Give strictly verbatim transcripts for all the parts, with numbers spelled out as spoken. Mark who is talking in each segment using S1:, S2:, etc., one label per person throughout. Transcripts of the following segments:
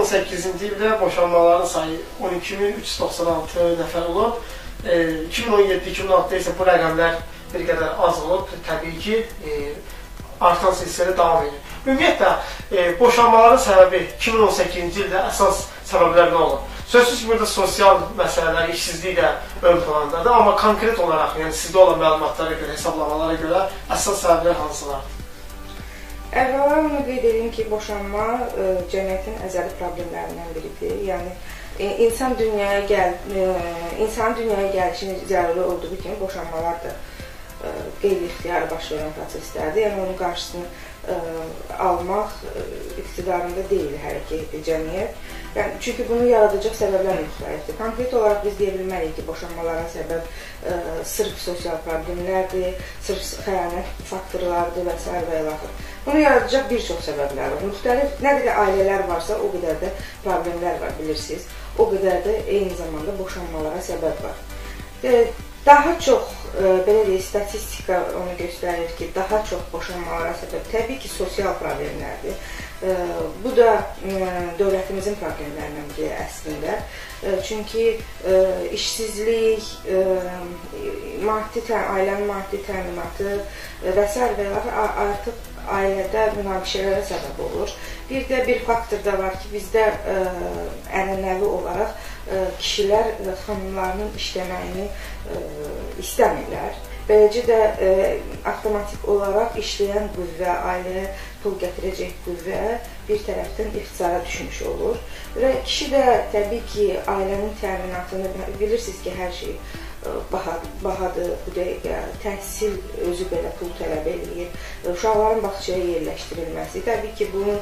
S1: on səkkizinci ildə boşanmaların sayı on iki min üç yüz doxsan altı nəfər olub. iki min on yeddi iki min on altıda isə bu rəqəmlər bir qədər az olub. Təbii ki, artan silsilə davam edir. Ümumiyyətlə, boşanmaların səbəbi iki min on səkkizinci ildə əsas səbəblər nə olub? Sözsüz ki, burada sosial məsələlər, işsizlik də ön plandadır, amma konkret olaraq, yəni sizdə olan məlumatlara görə, hesablamalara görə əsas səbəblər hansılardır?
S2: Əvvəla onu qeyd edeyim ki, boşanma cəmiyyətin əzəli problemlərindən biridir. Yəni, insan dünyaya gəl, insanın dünyaya gəlişinin zəruri olduğu kimi boşanmalar da qeyri-ixtiyarı baş verən proseslərdir. Yəni, onun qarşısını almaq iqtidarında deyil hərəkət cəmiyyət. Yəni, çünki bunu yaradacaq səbəblər müxtəlifdir. Konkret olaraq biz deyə bilməliyik ki, boşanmalara səbəb ə, sırf sosial problemlərdir, sırf xəyanət faktorlardır və s. və ilaxır. Bunu yaradacaq bir çox səbəblər var. Müxtəlif, nə qədər ailələr varsa, o qədər də problemlər var, bilirsiniz. O qədər də eyni zamanda boşanmalara səbəb var. E, daha çox, e, belə deyək, statistika onu göstərir ki, daha çox boşanmalara səbəb təbii ki, sosial problemlərdir. E, bu da e, dövlətimizin problemlərindən biri əslində. E, çünki e, işsizlik, e, maddi, ailənin maddi təminatı və s. və artıq ailədə münaqişələrə səbəb olur. Bir də bir faktor da var ki, bizdə ə, ənənəvi olaraq ə, kişilər ə, xanımlarının işləməyini ə, istəmirlər. Beləcə də ə, avtomatik olaraq işləyən qüvvə, ailəyə pul gətirəcək qüvvə bir tərəfdən ixtisara düşmüş olur. Və kişi də təbii ki, ailənin təminatını, bilirsiniz ki, hər şey bahadır, bahadır, bu dəqiqə təhsil özü belə pul tələb edir, uşaqların bağçaya yerləşdirilməsi. Təbii ki, bunun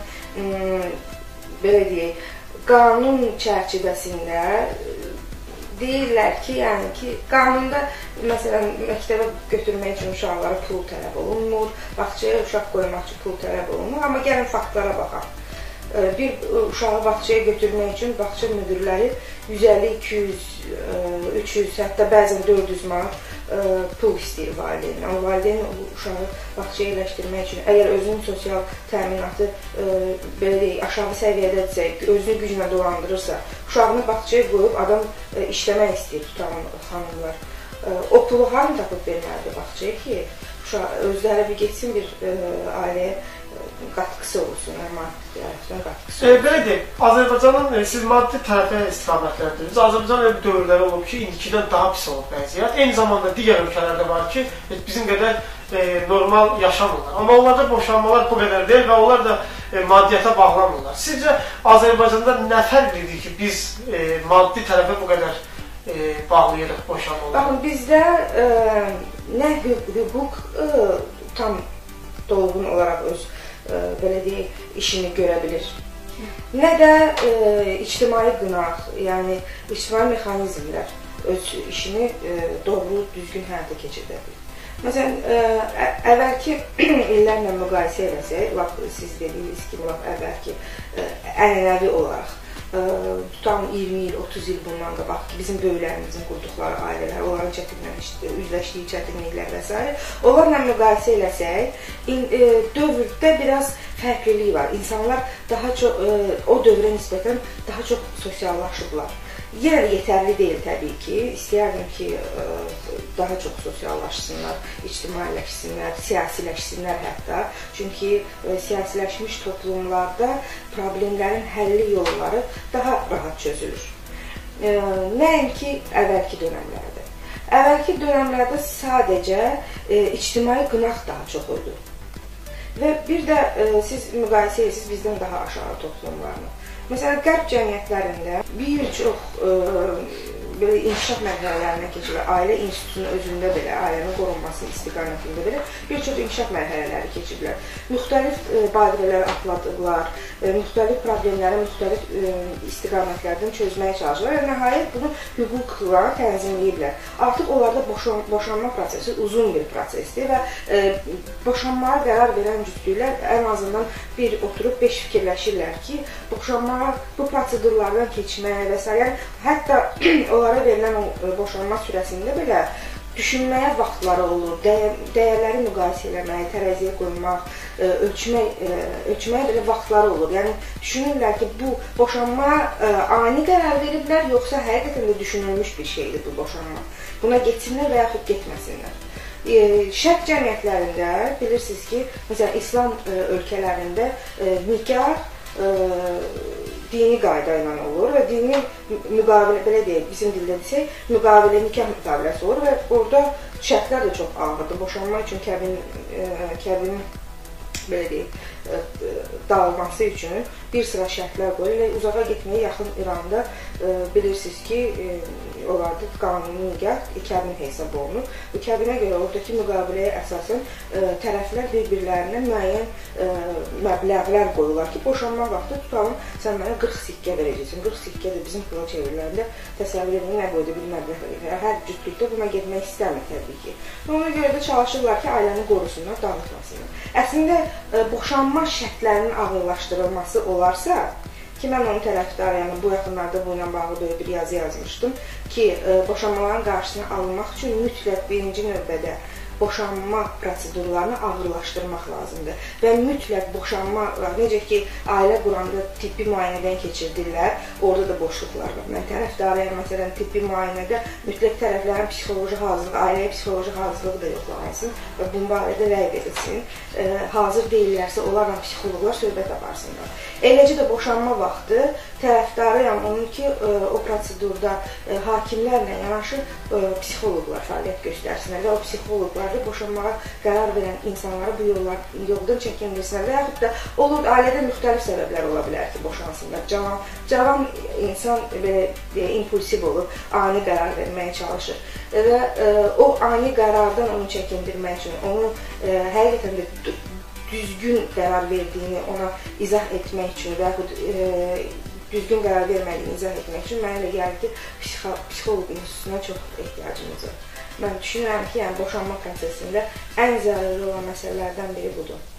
S2: belə deyək, qanun çərçivəsində deyirlər ki, yəni ki, qanunda məsələn, məktəbə götürmək üçün uşaqlara pul tələb olunmur, bağçaya uşaq qoymaq üçün pul tələb olunmur, amma gəlin faktlara baxaq. Bir uşağı bağçaya götürmək üçün bağça müdürləri yüz əlli, iki yüz, üç yüz, hətta bəzən dörd yüz manat pul istəyir valideynin. Amma valideyn uşağı bağçaya yerləşdirmək üçün, əgər özünün sosial təminatı belə deyək, aşağı səviyyədədirsə, özünü güclə dolandırırsa, uşağını bağçaya qoyub adam işləmək istəyir tutan xanımlar. O pulu harını tapıb verməlidir bağçaya ki, özləri bir geçsin bir ailəyə qatqısı olsun, maddi tərəfdən qatqısı olsun.
S1: Belə deyək, Azərbaycanın, siz maddi tərəfə istiqamətləndirdiniz. Azərbaycan öyle bir dövrləri olub ki, indikidən daha pis olub vəziyyət. Eyni zamanda digər ölkələrdə var ki, bizim qədər normal yaşamırlar. Amma onlarda boşanmalar bu qədər deyil və onlar da maddiyyata bağlanmırlar. Sizcə Azərbaycanda nə fərq edir ki, biz maddi tərəfə bu qədər bağlayırıq boşanmaları?
S2: Baxın, bizdə nə hüquq tam dolğun olaraq öz belə deyək, işini görə bilir. Nə də e, ictimai qınaq, yəni ictimai mexanizmlər öz işini e, doğru, düzgün həyata keçirdə bilir. Məsələn, e, əvvəlki illərlə müqayisə eləsək, siz dediyiniz kimi, əvvəlki e, ənənəvi olaraq tutan iyirmi il, otuz il bundan qabaq ki, bizim böyüklərimizin qurduqları ailələr, onların çətinliklə, üzləşdiyi çətinliklər və s. Onlarla müqayisə eləsək, dövrdə biraz fərqlilik var. İnsanlar daha çox, o dövrə nisbətən daha çox sosiallaşıblar. Yenə də yetərli deyil təbii ki. İstəyərdim ki, daha çox sosiallaşsınlar, ictimailəşsinlər, siyasiləşsinlər hətta. Çünki siyasiləşmiş toplumlarda problemlərin həlli yolları daha rahat çözülür. Nəinki əvvəlki dönəmlərdə. Əvvəlki dönəmlərdə sadəcə ictimai qınaq daha çox idi. Və bir də siz müqayisə edirsiniz bizdən daha aşağı toplumlarını. Məsələn, qərb cəmiyyətlərində bir çox belə inkişaf mərhələlərinə keçirlər, ailə institutunun özündə belə, ailənin qorunması istiqamətində belə bir çox inkişaf mərhələləri keçirlər. Müxtəlif badirələr atladıqlar, müxtəlif problemləri müxtəlif istiqamətlərdən çözməyə çalışırlar və nəhayət bunu hüquqla tənzimləyiblər. Artıq onlarda boşanma prosesi uzun bir prosesdir və boşanmaya qərar verən cütlüklər ən azından bir oturub beş fikirləşirlər ki, boşanma bu prosedurlardan keçməyə və s. Yəni, hətta onlara verilən o boşanma sürəsində belə düşünməyə vaxtları olur, dəyər, dəyərləri müqayisə eləmək, tərəziyə qoymaq, ə, ölçmək, ə, ölçməyə belə vaxtları olur. Yəni düşünürlər ki, bu boşanma ə, ani qərar veriblər, yoxsa həqiqətən də düşünülmüş bir şeydir bu boşanma. Buna getsinlər və yaxud getməsinlər. E, şərq cəmiyyətlərində bilirsiniz ki, məsələn, İslam ə, ölkələrində ə, nikah ə, dini qayda ilə olur və dini müqavilə, belə deyək, bizim dildə desək, müqavilə, nikah müqaviləsi olur və orada şərtlər də çox ağırdır. Boşanma üçün kəbin, kəbinin, belə deyək, dağılması üçün bir sıra şərtlər qoyur və uzağa getməyə yaxın İranda e, bilirsiniz ki, e, onlarda qanuni nikah kəbin hesab olunur. Bu kəbinə görə oradakı müqaviləyə əsasən e, tərəflər bir-birlərinə müəyyən e, məbləğlər qoyurlar ki, boşanma vaxtı tutalım, sən mənə qırx sikkə verəcəksin. qırx sikkə də bizim pula çevriləndə təsəvvür edin, nə boyda bir məbləğ verir. Hər cütlükdə buna getmək istəmir təbii ki. Ona görə də çalışırlar ki, ailəni qorusunlar, dağıtmasınlar. Əslində e, boşanma şərtlərinin ağırlaşdırılması olarsa, ki, mən onun tərəfdarıyam, bu yaxınlarda bu ilə bağlı böyle bir yazı yazmışdım ki, e, boşanmaların qarşısına alınmaq üçün mütləq birinci növbədə boşanma prosedurlarını ağırlaşdırmaq lazımdır və mütləq boşanma, necə ki, ailə quranda tibbi müayinədən keçirdirlər, orada da boşluqlar var. Mən tərəfdarıyam, məsələn, tibbi müayinədə mütləq tərəflərin psixoloji hazırlığı, ailəyə psixoloji hazırlığı da yoxlansın və bunun barədə rəy verilsin. E, hazır deyillərsə, onlarla psixologlar söhbət aparsınlar. Eləcə də boşanma vaxtı tərəfdarıyam onun ki, e, o prosedurda e, hakimlərlə yanaşı e, psixologlar fəaliyyət göstərsinlər və o psixologlar boşanmağa qərar verən insanlara bu yollar, yoldan çəkindirsinlər və yaxud da olur, ailədə müxtəlif səbəblər ola bilər ki, boşansınlar. Cavan, cavan insan belə e, impulsiv olur, ani qərar verməyə çalışır və e, o ani qərardan onu çəkindirmək üçün, onu e, həqiqətən də düzgün qərar verdiyini ona izah etmək üçün və yaxud e, düzgün qərar vermədiyini izah etmək üçün mənə elə gəlir ki, psixoloq institutuna çox ehtiyacımız var. Mən düşünürəm ki, yəni boşanma prosesində ən zəruri olan məsələlərdən biri budur.